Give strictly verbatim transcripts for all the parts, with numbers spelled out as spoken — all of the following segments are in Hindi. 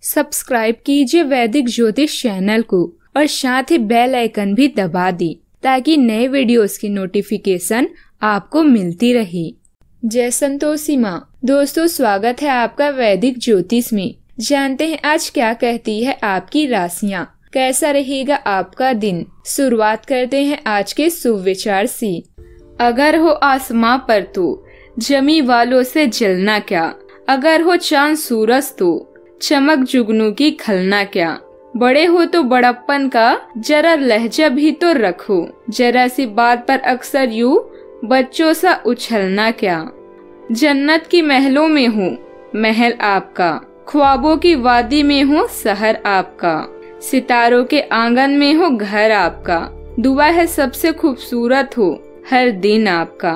सब्सक्राइब कीजिए वैदिक ज्योतिष चैनल को और साथ ही बेल आइकन भी दबा दी ताकि नए वीडियोस की नोटिफिकेशन आपको मिलती रहे। जय संतोषी माँ। दोस्तों, स्वागत है आपका वैदिक ज्योतिष में। जानते हैं आज क्या कहती है आपकी राशियाँ, कैसा रहेगा आपका दिन। शुरुआत करते हैं आज के शुभ विचार से। अगर हो आसमां पर तो जमी वालों से जलना क्या, अगर हो चांद सूरज तो चमक जुगनू की खलना क्या। बड़े हो तो बड़प्पन का जरा लहजा भी तो रखो, जरा सी बात पर अक्सर यूं बच्चों सा उछलना क्या। जन्नत की महलों में हो महल आपका, ख्वाबों की वादी में हो शहर आपका, सितारों के आंगन में हो घर आपका। दुआ है सबसे खूबसूरत हो हर दिन आपका।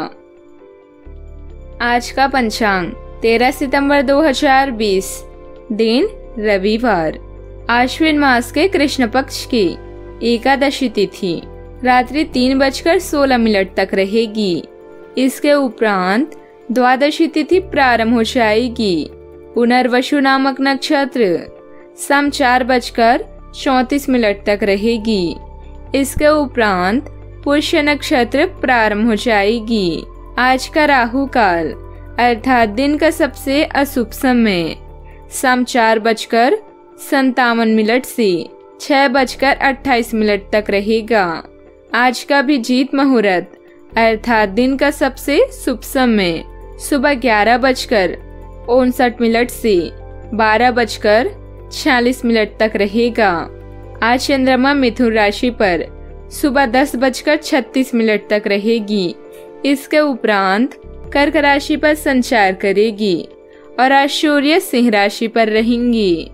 आज का पंचांग तेरह सितंबर दो हजार बीस, दिन रविवार, आश्विन मास के कृष्ण पक्ष की एकादशी तिथि रात्रि तीन बजकर सोलह मिनट तक रहेगी। इसके उपरांत द्वादशी तिथि प्रारंभ हो जाएगी। पुनर्वसु नामक नक्षत्र शाम चार बजकर चौतीस मिनट तक रहेगी। इसके उपरांत पुष्य नक्षत्र प्रारंभ हो जाएगी। आज का राहु काल अर्थात दिन का सबसे अशुभ समय शाम चार बजकर संतावन मिनट से छह बजकर अट्ठाईस मिनट तक रहेगा। आज का भी जीत मुहूर्त अर्थात दिन का सबसे शुभ समय सुबह ग्यारह बजकर उनसठ मिनट से बारह बजकर छियालीस मिनट तक रहेगा। आज चंद्रमा मिथुन राशि पर सुबह दस बजकर छत्तीस मिनट तक रहेगी। इसके उपरांत कर्क राशि पर संचार करेगी और आज सूर्य सिंह राशि पर रहेंगी।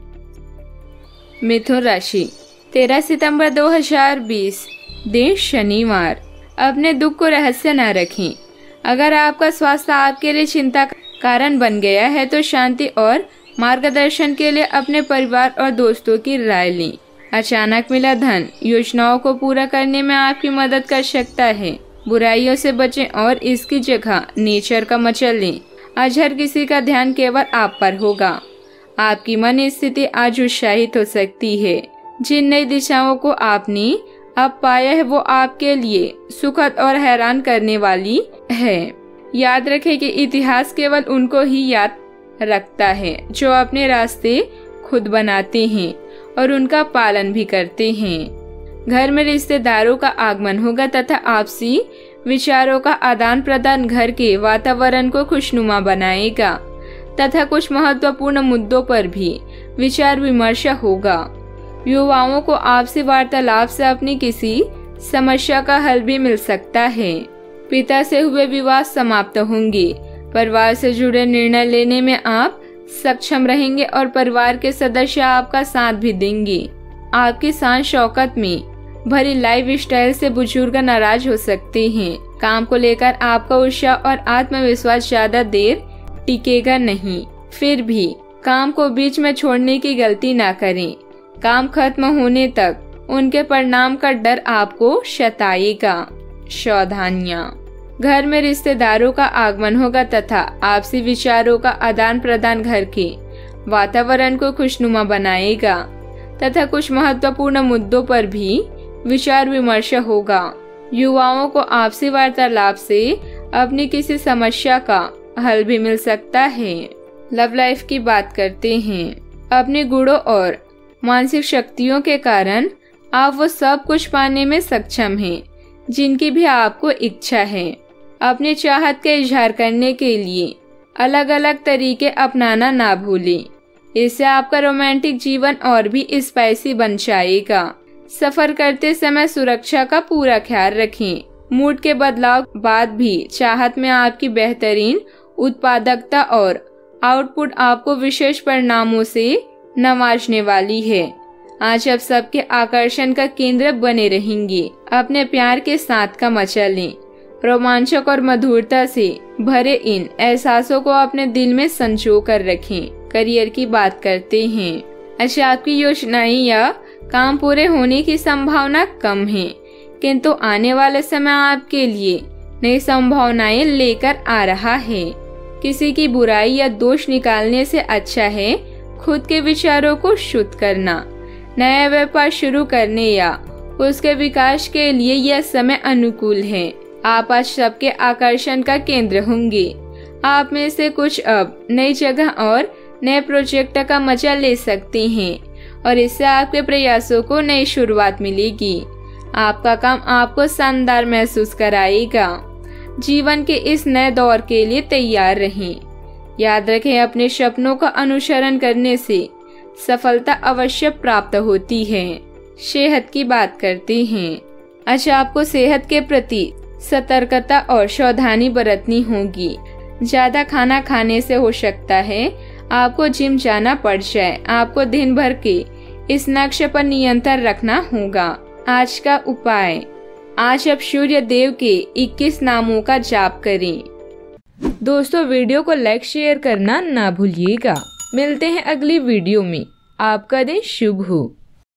मिथुन राशि तेरह सितंबर दो हजार बीस, दिन शनिवार। अपने दुख को रहस्य न रखें। अगर आपका स्वास्थ्य आपके लिए चिंता का कारण बन गया है तो शांति और मार्गदर्शन के लिए अपने परिवार और दोस्तों की राय लें। अचानक मिला धन योजनाओं को पूरा करने में आपकी मदद कर सकता है। बुराइयों से बचें और इसकी जगह नेचर का मजा लें। आज हर किसी का ध्यान केवल आप पर होगा। आपकी मन स्थिति आज उत्साहित हो सकती है। जिन नई दिशाओं को आपने अब पाया है वो आपके लिए सुखद और हैरान करने वाली है। याद रखें कि इतिहास केवल उनको ही याद रखता है जो अपने रास्ते खुद बनाते हैं और उनका पालन भी करते हैं। घर में रिश्तेदारों का आगमन होगा तथा आपसी विचारों का आदान प्रदान घर के वातावरण को खुशनुमा बनाएगा तथा कुछ महत्वपूर्ण मुद्दों पर भी विचार विमर्श होगा। युवाओं को आपसी वार्तालाप से अपनी किसी समस्या का हल भी मिल सकता है। पिता से हुए विवाद समाप्त होंगे। परिवार से जुड़े निर्णय लेने में आप सक्षम रहेंगे और परिवार के सदस्य आपका साथ भी देंगे। आपकी शान शौकत में भरी लाइफ स्टाइल से बुजुर्ग नाराज हो सकते हैं। काम को लेकर आपका उत्साह और आत्मविश्वास ज्यादा देर टिकेगा नहीं। फिर भी काम को बीच में छोड़ने की गलती ना करें। काम खत्म होने तक उनके परिणाम का डर आपको सताएगा। सावधानियां। घर में रिश्तेदारों का आगमन होगा तथा आपसी विचारों का आदान प्रदान घर के वातावरण को खुशनुमा बनाएगा तथा कुछ महत्वपूर्ण मुद्दों पर भी विचार विमर्श होगा। युवाओं को आपसी वार्तालाप से अपनी किसी समस्या का हल भी मिल सकता है। लव लाइफ की बात करते हैं। अपने गुणों और मानसिक शक्तियों के कारण आप वो सब कुछ पाने में सक्षम हैं जिनकी भी आपको इच्छा है। अपनी चाहत का इजहार करने के लिए अलग अलग तरीके अपनाना ना भूलें। इससे आपका रोमांटिक जीवन और भी स्पाइसी बन जाएगा। सफर करते समय सुरक्षा का पूरा ख्याल रखें। मूड के बदलाव बाद भी चाहत में आपकी बेहतरीन उत्पादकता और आउटपुट आपको विशेष परिणामों से नवाजने वाली है। आज आप सबके आकर्षण का केंद्र बने रहेंगे। अपने प्यार के साथ का मजा लें। रोमांचक और मधुरता से भरे इन एहसासों को अपने दिल में संजो कर रखें। करियर की बात करते हैं। अच्छा, आपकी योजनाएं या काम पूरे होने की संभावना कम है, किंतु आने वाले समय आपके लिए नई संभावनाएं लेकर आ रहा है। किसी की बुराई या दोष निकालने से अच्छा है खुद के विचारों को शुद्ध करना। नया व्यापार शुरू करने या उसके विकास के लिए यह समय अनुकूल है। आप आज सबके आकर्षण का केंद्र होंगे। आप में से कुछ अब नई जगह और नए प्रोजेक्ट का मजा ले सकते हैं और इससे आपके प्रयासों को नई शुरुआत मिलेगी। आपका काम आपको शानदार महसूस कराएगा। जीवन के इस नए दौर के लिए तैयार रहें। याद रखें, अपने सपनों का अनुसरण करने से सफलता अवश्य प्राप्त होती है। सेहत की बात करते हैं। आज आपको सेहत के प्रति सतर्कता और सावधानी बरतनी होगी। ज्यादा खाना खाने से हो सकता है आपको जिम जाना पड़ जाए। आपको दिन भर के इस नक्शे पर नियंत्रण रखना होगा। आज का उपाय, आज आप सूर्य देव के इक्कीस नामों का जाप करें। दोस्तों, वीडियो को लाइक शेयर करना ना भूलिएगा। मिलते हैं अगली वीडियो में। आपका दिन शुभ हो।